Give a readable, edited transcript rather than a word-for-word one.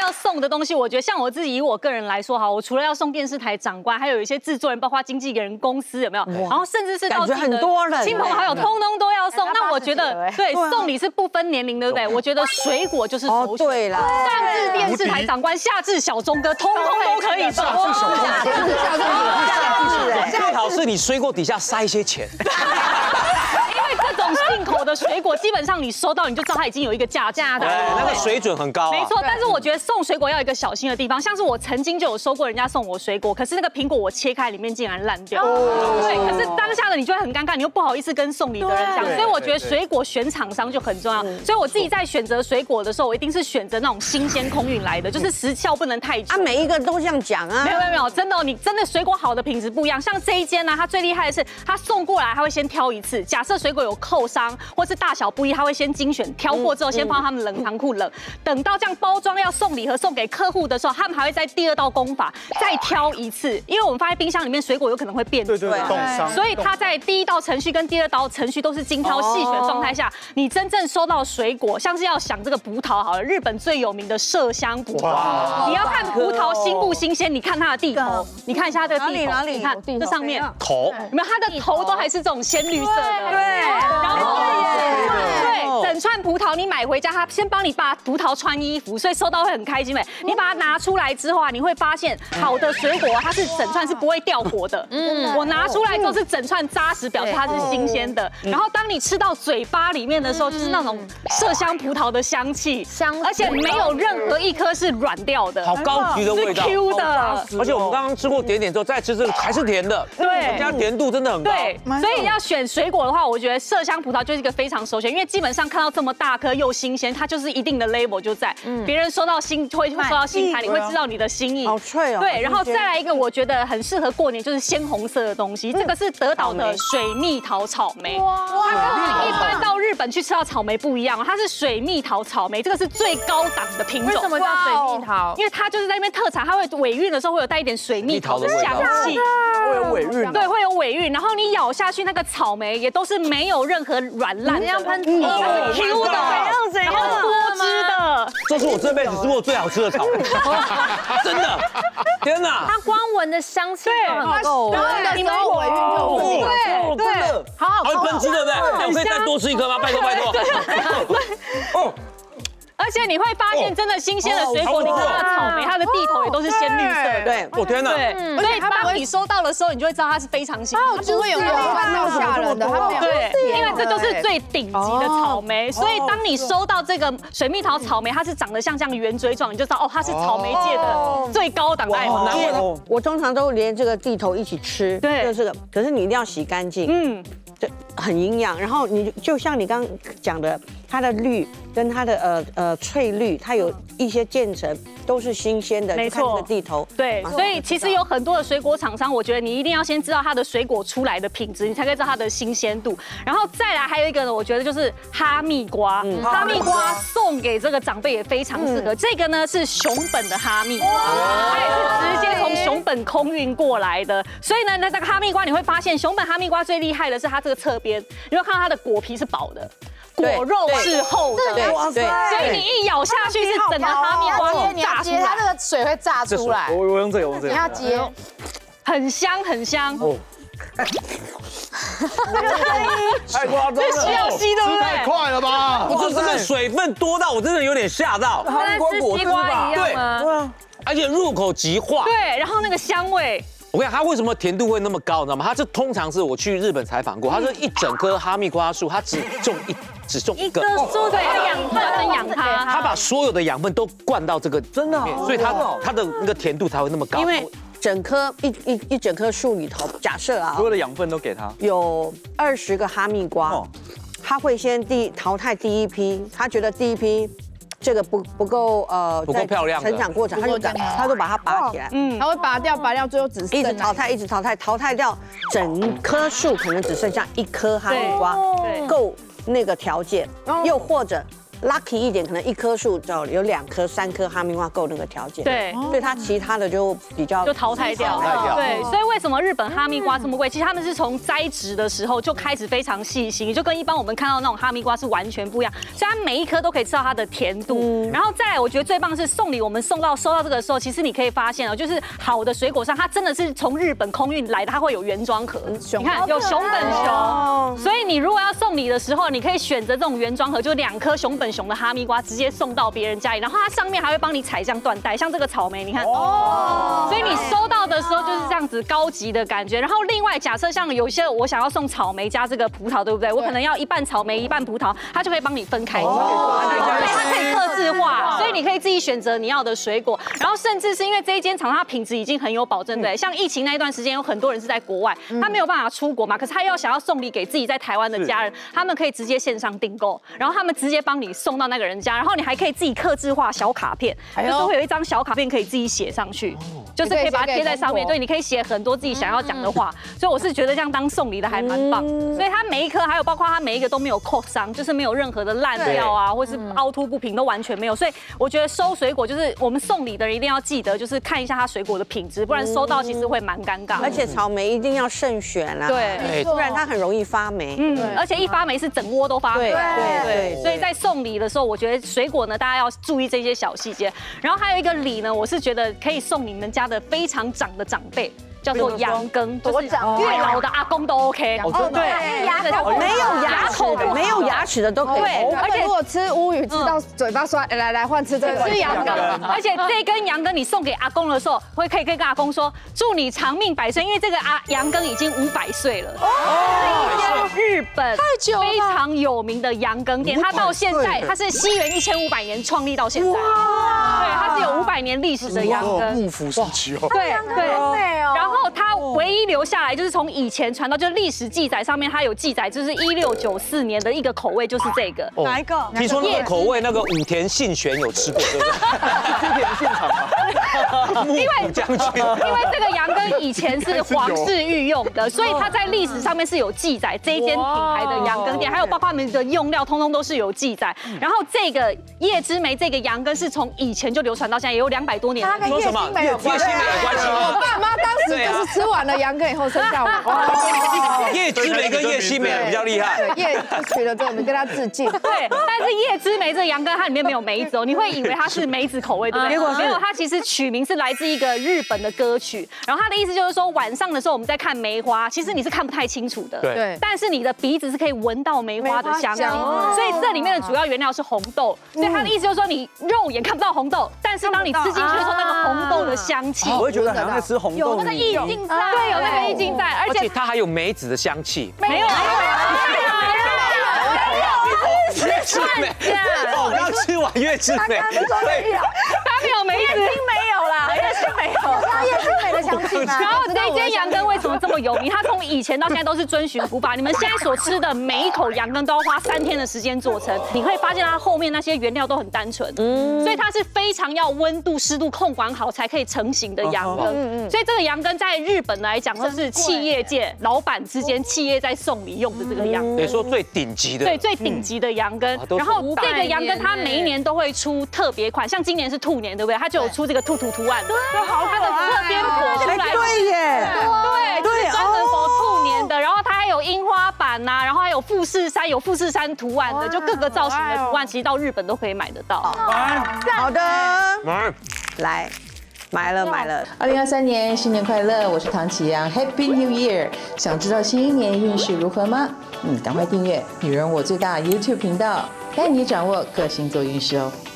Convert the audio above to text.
要送的东西，我觉得像我自己以我个人来说哈，我除了要送电视台长官，还有一些制作人，包括经纪人公司有没有？然后甚至是到很多人， 亲朋好友通通都要送。那我觉得对送礼是不分年龄，对不对？我觉得水果就是首选。 对了， 上至电视台长官，下至小钟哥，通通都可以送。 最好是你水果底下塞一些钱。 因为这种进口的水果，基本上你收到你就知道它已经有一个价的， 那个水准很高。 没错，但是我觉得送水果要有一个小心的地方，像是我曾经就有收过人家送我水果，可是那个苹果我切开里面竟然烂掉。对，可是当下的你就会很尴尬，你又不好意思跟送礼的人讲，所以我觉得水果选厂商就很重要。所以我自己在选择水果的时候，我一定是选择那种新鲜空运来的，就是时效不能太久。 每一个都这样讲啊。 没有，真的，你真的水果好的品质不一样。像这一间呢，它最厉害的是，它送过来他会先挑一次，假设水果有扣伤或是大小不一，他会先精选挑过之后，先放到他们冷藏库冷，等到这样包装要送礼盒送给客户的时候，他们还会在第二道工法再挑一次，因为我们放在冰箱里面，水果有可能会变质，所以它在第一道程序跟第二道程序都是精挑细选的状态下，你真正收到水果，像是要想这个葡萄好了，日本最有名的麝香葡萄，你要看葡萄新不新鲜，你看它的地头，你看一下它这个地头，哪里？你看这上面头， 有没有它的头都还是这种鲜绿色的， 对， 然后对，整串葡萄你买回家，他先帮你把葡萄穿衣服，所以收到会很开心。你把它拿出来之后啊，你会发现好的水果它是整串是不会掉果的。我拿出来之后是整串扎实，表示它是新鲜的。然后当你吃到嘴巴里面的时候，就是那种麝香葡萄的香气，而且没有任何一颗是软掉的， 好高级的味道， 是 Q 的。 而且我们刚刚吃过点点之后，再吃这个还是甜的， 对， 加甜度真的很高。 对，所以要选水果的话，我觉得麝香葡萄就是一个非常首选，因为基本上看到这么大颗又新鲜，它就是一定的 label 就在，别人收到会收到新牌，你会知道你的心意。 好脆哦。 对，然后再来一个，我觉得很适合过年，就是鲜红色的东西，这个是德岛的水蜜桃草莓。它跟一般到日本去吃到草莓不一样，它是水蜜桃草莓，这个是最高档的品种。 为什么叫水蜜桃？ 因为它就是在那边特产，它会尾韵的时候会有带一点水蜜桃的香气， 会有尾韵。 对，会有尾韵。然后你咬下去，那个草莓也都是没有任何软烂的，它是 Q 的，然后多汁的。 这是我这辈子吃过最好吃的草莓，真的！天哪！ 它光闻的香气就很够， 你们尾韵就对， 好好吃，好喷汁对不对？那我可以再多吃一颗吗？拜托拜托。哦。 而且你会发现，真的新鲜的水果，你看它的草莓，它的地头也都是鲜绿色的。 对， 我天哪！ 对，所以当你收到的时候，你就会知道它是非常新鲜。 它不会有那种吓人的，它没有。 对，因为这就是最顶级的草莓，所以当你收到这个水蜜桃草莓，它是长得像这样圆锥状，你就知道哦，它是草莓界的最高档的。 我通常都连这个地头一起吃， 对， 就这个，可是你一定要洗干净，这很营养。然后你就像你刚刚讲的，它的绿跟它的翠绿，它有一些渐层都是新鲜的， 没错， 看这个地头。 对，所以其实有很多的水果厂商，我觉得你一定要先知道它的水果出来的品质，你才可以知道它的新鲜度。然后再来还有一个呢，我觉得就是哈密瓜，哈密瓜送给这个长辈也非常适合。这个呢是熊本的哈密瓜，它也是直接从熊本空运过来的。所以呢，那这个哈密瓜你会发现，熊本哈密瓜最厉害的是它这个侧边，你会看到它的果皮是薄的。果肉是厚的， 对， 所以你一咬下去是整个哈密瓜都炸出来， 它那个水会炸出来。 我用这个， 你要接， 很香很香。 太夸张了， 需要吸对不对？ 太快了吧！ 我这个水分多到我真的有点吓到。 跟吃西瓜一样吗？ 对啊，而且入口即化。 对，然后那个香味。 我跟你讲，它为什么甜度会那么高，你知道吗？它是通常是我去日本采访过，它是一整棵哈密瓜树，它只种一个树，对，要养专门养它， 它把所有的养分都灌到这个真的，所以它的那个甜度才会那么高。 因为整棵一整棵树里头，假设啊， 所有的养分都给它， 有20个哈密瓜，它会先淘汰第一批，他觉得第一批。这个不够不够漂亮， 成长过程他就把它拔起来， 他会拔掉，最后只一直淘汰掉整棵树，可能只剩下1颗哈密瓜，够那个条件，又或者 lucky 一点，可能一棵树就有2颗、3颗哈密瓜够那个条件。 对， 所以它其他的就比较就淘汰掉。对，所以为什么日本哈密瓜这么贵？其实他们是从栽植的时候就开始非常细心，就跟一般我们看到那种哈密瓜是完全不一样。所以它每一颗都可以吃到它的甜度。然后再来，我觉得最棒的是送礼，我们收到这个的时候，其实你可以发现哦，就是好的水果上，它真的是从日本空运来的，它会有原装盒。你看有熊本熊，所以你如果要送礼的时候，你可以选择这种原装盒，就2颗熊本熊的哈密瓜直接送到别人家里，然后它上面还会帮你彩像缎带，像这个草莓，你看哦，所以你收到的时候就是这样子高级的感觉。然后另外假设像有些我想要送草莓加这个葡萄，对不对？我可能要一半草莓一半葡萄，它就可以帮你分开，对，它可以客制化，所以你可以自己选择你要的水果。然后甚至是因为这一间厂它品质已经很有保证，对，像疫情那一段时间有很多人是在国外，他没有办法出国嘛，可是他想要送礼给自己在台湾的家人，他们可以直接线上订购，然后他们直接帮你送到那个人家，然后你还可以自己客制化小卡片，就是会有一张小卡片可以自己写上去，就是可以把它贴在上面，对，你可以写很多自己想要讲的话，所以我是觉得这样当送礼的还蛮棒，所以它每一颗还有包括它每一个都没有扩伤，就是没有任何的烂掉啊，或是凹凸不平都完全没有，所以我觉得收水果就是我们送礼的人一定要记得，就是看一下它水果的品质，不然收到其实会蛮尴尬。 而且草莓一定要慎选啦， 对， 不然它很容易发霉。 而且一发霉是整窝都发霉。对，所以在送礼的时候，我觉得水果呢，大家要注意这些小细节。然后还有一个礼呢，我是觉得可以送你们家的非常长的长辈。叫做羊羹，就是越老的阿公都 OK。 对，没有牙齿的都可以。 对，而且如果吃乌鱼吃到嘴巴酸，来换吃这个。 吃羊羹，而且这根羊羹你送给阿公的时候，可以跟阿公说祝你长命百岁，因为这个羊羹已经500岁了。哦，是一间日本非常有名的羊羹店，它到现在它是西元1500年创立到现在。对，它是有500年历史的羊羹。 幕府时期哦。 对。然后它唯一留下来就是从以前传到，就历史记载上面它有记载，就是1694年的一个口味就是这个。 哪一个？ 听说那个口味，那个武田信玄有吃过，对不对？ 武田现场吗？ 幕府将军。 因为这个羊羹以前是皇室御用的，所以它在历史上面是有记载这一间品牌的羊羹店，还有包括他们的用料，通通都是有记载。然后这个叶之梅这个羊羹是从以前就流传到现在，也有200多年。 说什么？叶之梅有关系吗？ 我爸妈当时就是吃完了羊羹以后生下我。 叶之梅跟叶希梅比较厉害。 对，叶取了之后，我们跟他致敬。 对，但是叶之梅这个羊羹它里面没有梅子哦，你会以为它是梅子口味，对不对？结果没有，它其实取名是来自一个日本的歌曲，然后它的意思就是说晚上的时候我们在看梅花，其实你是看不太清楚的， 对， 但是你的鼻子是可以闻到梅花的香气，所以这里面的主要原料是红豆，所以它的意思就是说你肉眼看不到红豆，但是当你吃进去的时候，那个红豆的香气， 我会觉得好像在吃红豆， 有那个意境在，对，有那个意境在， 而且它还有梅子的香气， 没有。 月之美，我刚吃完月之美， 它没有梅子，没有啦，叶之美有， 它叶之美的香气。 然后这间羊羹为什么这么有名？它从以前到现在都是遵循古法，你们现在所吃的每一口羊羹都要花3天的时间做成。你会发现它后面那些原料都很单纯，所以它是非常要温度、湿度控管好才可以成型的羊羹。所以这个羊羹在日本来讲，这是企业界老板之间企业在送礼用的这个羊羹， 得说最顶级的， 对，最顶级的羊羹。然后这个羊羹它每一年都会出特别款，像今年是兔年，对不对？它就有出这个兔图案，对，它的侧边剖出来， 对耶， 对，专门否兔年的。然后它还有樱花版呐，然后还有富士山，有富士山图案的，就各个造型的图案，其实到日本都可以买得到。 好的，来。买了。 2023年新年快乐！我是唐启阳 ，Happy New Year！ 想知道新一年运势如何吗？赶快订阅女人我最大 YouTube 频道，带你掌握各星座运势哦。